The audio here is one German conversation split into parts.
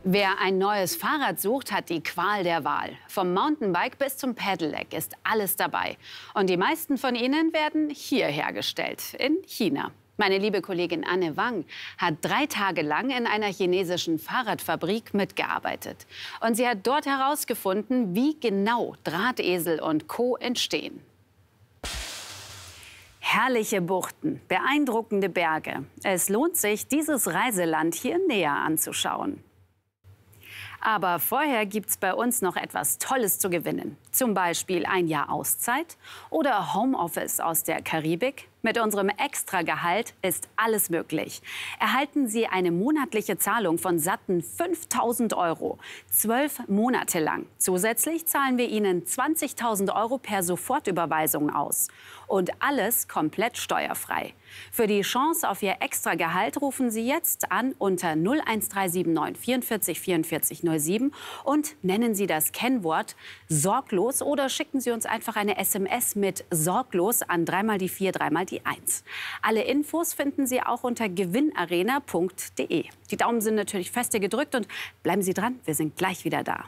Wer ein neues Fahrrad sucht, hat die Qual der Wahl. Vom Mountainbike bis zum Pedelec ist alles dabei. Und die meisten von ihnen werden hier hergestellt, in China. Meine liebe Kollegin Anne Wang hat 3 Tage lang in einer chinesischen Fahrradfabrik mitgearbeitet. Und sie hat dort herausgefunden, wie genau Drahtesel und Co. entstehen. Herrliche Buchten, beeindruckende Berge. Es lohnt sich, dieses Reiseland hier näher anzuschauen. Aber vorher gibt's bei uns noch etwas Tolles zu gewinnen. Zum Beispiel ein Jahr Auszeit oder Homeoffice aus der Karibik. Mit unserem Extragehalt ist alles möglich. Erhalten Sie eine monatliche Zahlung von satten 5.000 €, 12 Monate lang. Zusätzlich zahlen wir Ihnen 20.000 € per Sofortüberweisung aus. Und alles komplett steuerfrei. Für die Chance auf Ihr Extragehalt rufen Sie jetzt an unter 01379 44 44 07 und nennen Sie das Kennwort sorglos oder schicken Sie uns einfach eine SMS mit sorglos an 3 mal die 4, 3 mal die 1. Alle Infos finden Sie auch unter gewinnarena.de. Die Daumen sind natürlich feste gedrückt und bleiben Sie dran, wir sind gleich wieder da.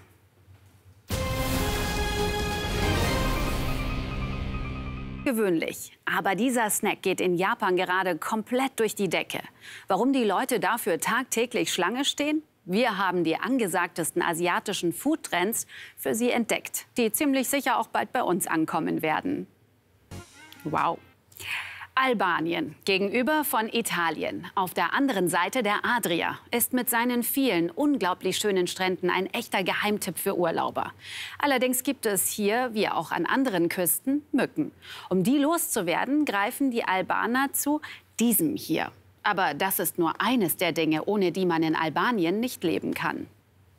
Gewöhnlich. Aber dieser Snack geht in Japan gerade komplett durch die Decke. Warum die Leute dafür tagtäglich Schlange stehen? Wir haben die angesagtesten asiatischen Foodtrends für Sie entdeckt, die ziemlich sicher auch bald bei uns ankommen werden. Wow. Albanien gegenüber von Italien. Auf der anderen Seite der Adria ist mit seinen vielen unglaublich schönen Stränden ein echter Geheimtipp für Urlauber. Allerdings gibt es hier, wie auch an anderen Küsten, Mücken. Um die loszuwerden, greifen die Albaner zu diesem hier. Aber das ist nur eines der Dinge, ohne die man in Albanien nicht leben kann.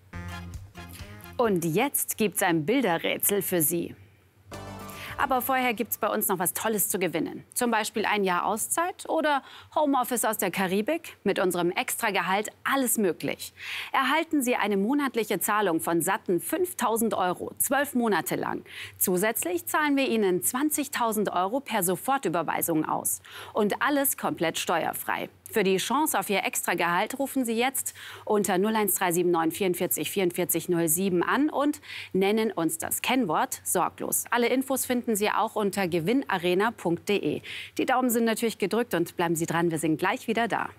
Und jetzt gibt's ein Bilderrätsel für Sie. Aber vorher gibt es bei uns noch was Tolles zu gewinnen. Zum Beispiel ein Jahr Auszeit oder Homeoffice aus der Karibik. Mit unserem Extragehalt alles möglich. Erhalten Sie eine monatliche Zahlung von satten 5.000 €, 12 Monate lang. Zusätzlich zahlen wir Ihnen 20.000 € per Sofortüberweisung aus. Und alles komplett steuerfrei. Für die Chance auf Ihr Extragehalt rufen Sie jetzt unter 01379 44 44 07 an und nennen uns das Kennwort sorglos. Alle Infos finden Sie auch unter gewinnarena.de. Die Daumen sind natürlich gedrückt und bleiben Sie dran, wir sind gleich wieder da.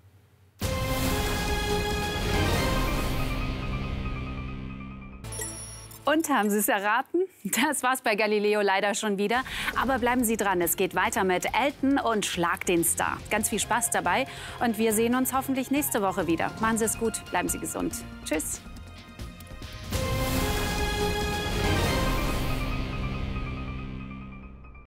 Und haben Sie es erraten? Das war's bei Galileo leider schon wieder. Aber bleiben Sie dran, es geht weiter mit Elton und Schlag den Star. Ganz viel Spaß dabei und wir sehen uns hoffentlich nächste Woche wieder. Machen Sie es gut, bleiben Sie gesund. Tschüss.